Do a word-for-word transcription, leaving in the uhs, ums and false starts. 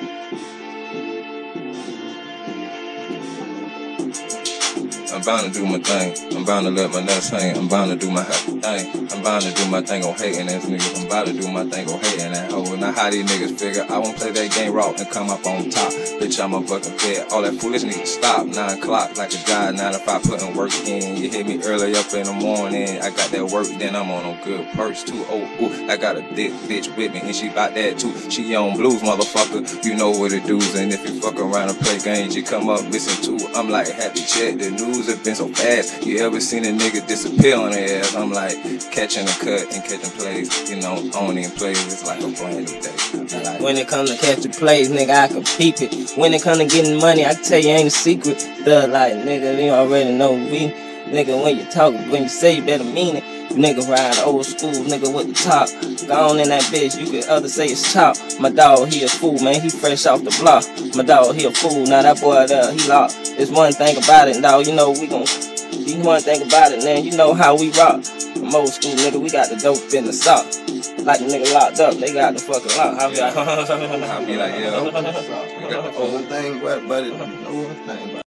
I'm bound to do my thing. I'm bound to let my nuts hang. I'm bound to do my happy thing. I'm bound to do my thing on hating ass niggas. I'm about to do my thing on hating that hoe. Now how these niggas figure I won't play that game raw and come up on top. Bitch, I'm a fucking fed. All that foolish need to stop. Nine o'clock like a guy. Nine to five putting work in. You hit me early up in the morning. I got that work, then I'm on a good purse too. Oh, ooh, I got a thick bitch with me and she bout that too. She on blues, motherfucker. You know what it do's. And if you fuck around and play games, you come up missing too. I'm like, happy check. The news have been so fast. You ever seen a nigga disappear on their ass? I'm like catching a cut and catching plays. You know, owning plays. It's like a brand new day. Like, when it comes to catching plays, nigga, I can peep it. When it comes to getting money, I can tell you ain't a secret. Thug like, nigga, you already know we. Nigga, when you talk, when you say, you better mean it. You nigga ride old school, nigga with the top. Gone in that bitch, you could other say it's chop. My dog, he a fool, man, he fresh off the block. My dog, he a fool, now that boy there, he locked. It's one thing about it, dog, you know we gon' you one thing about it, man, you know how we rock. I'm old school, nigga, we got the dope in the sock. Like the nigga locked up, they got the fucking lock. I'll be like, I'll be like, yeah. we got the whole thing, but, but it, no thing about it.